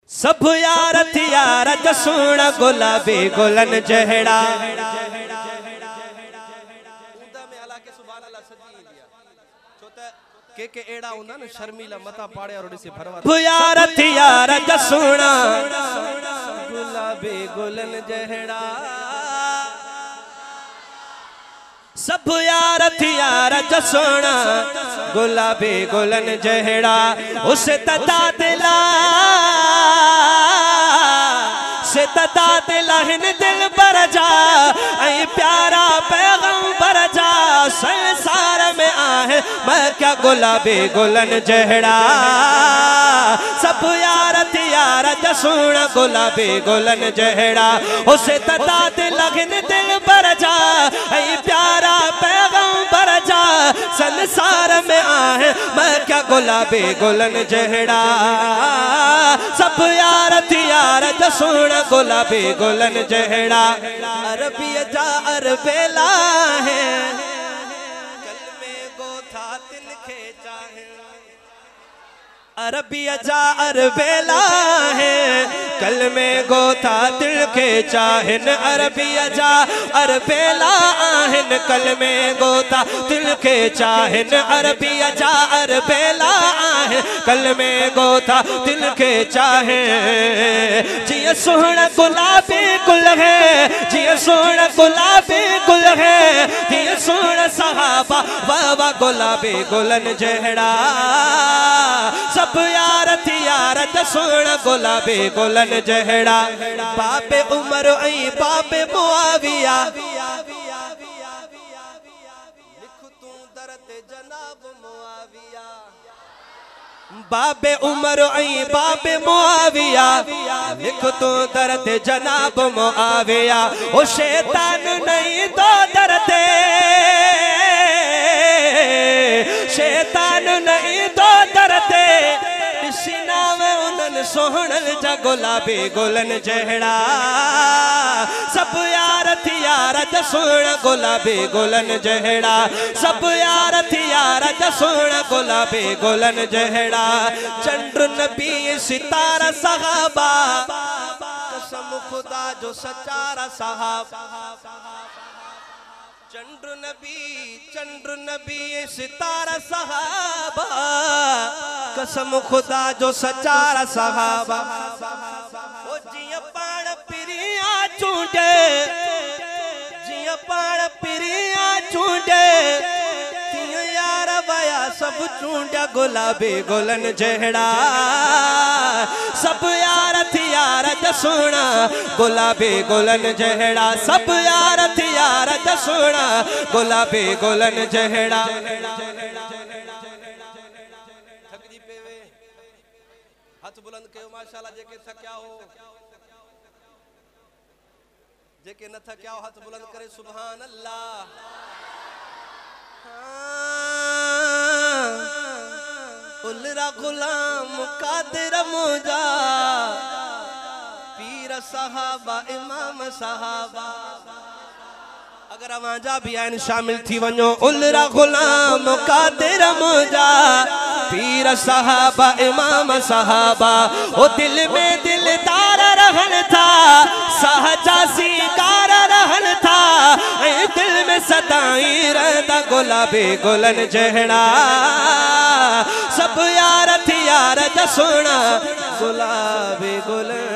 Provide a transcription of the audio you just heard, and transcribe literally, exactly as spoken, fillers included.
सब यार थी यार जसोना गुलाबी गुलन जहड़ा के के एड़ा हुंदा न शर्मीला मता पाड़े और से भरवा यार थी यार जसोना गुलाबी गुलन जहड़ा सब यार थी यार जसोना गुलाबी गुलन जहड़ा उस तदा दिला से तदा दिलहन दिल पर जा ऐ प्यारा पैगम पर जा संसार में आहे मैं क्या गुलाबी गुलन जहड़ा सब यार थी यार जसोना गुलाबी गुलन जहड़ा उसे तदा दिलहन दिल पर जा ऐ प्यारा पैगम पर जा संसार में आहे मैं क्या गुलाबी गुलन जहड़ा सब यार थी यार जसोना गुलाबी गुलन जहड़ा अरबी जा अरबेला है कल में गोथा तिल खेचा है अरबी जा अरबेला है कल में गोथा तिल खेचा है अरबी जा अरबेला आहन कल में गोथा तिल खेचा है अरबी जा अरबेला आहन कल में गोथा तिल खेचा है जिया सोहना गुलाबी गुल है जिया सोहना गुलाबी गुल है जिया सोहना सहाबा बाबा गुलाबी गुलन जहड़ा सब यार थी यार जसोना गुलाबी गुलन जहड़ा बाबे उमर ऐ बाबे मुआविया लिख तू दर्द जनाब मुआविया बाबे उमर ऐ बाबे मुआविया लिख तू दर्द जनाब मुआविया ओ शैतान नहीं तो डरते शैतान नहीं तो डरते सीना में उनन सोहनल जा गुलाबी गुलन जहड़ा सब यार थी यार जसोना गुलाबी गुलन जहड़ा सब यार थी यार जसोना गुलाबी गुलन जहड़ा चंद्र नबी सितारा सहाबा कसम खुदा जो सच्चारा सहाबा चंद्र नबी चंद्र नबी सितारा सहाबा कसम खुदा जो सच्चारा सहाबा ओ जिया पाण पिरिया चूंडे जिया पाण पिरिया चूंडे तिया यार वया सब चूंडा गुलाबी गुलन जहड़ा सब यार थी यार जसोना गुलाबी गुलन जहड़ा सब यार थी यार जसोना गुलाबी गुलन जहड़ा थकजी पेवे हाथ बुलंद कयो माशाल्लाह जेके थक्या हो जेके न थक्या हो हाथ बुलंद करे सुभान अल्लाह उलरा गुलाम कादिर मुजा पीर सहाबा इमाम सहाबा अगर अवाजा भी आइन शामिल थी वनो उलरा गुलाम कादिर मुजा पीर सहाबा इमाम सहाबा ओ दिल में दिलदार रहन था सहजा सिंगार रहन था ए दिल में सदाई रहता गुलाबी गुलन जहड़ा सब यार थी यार जसोना गुलाबी गुलन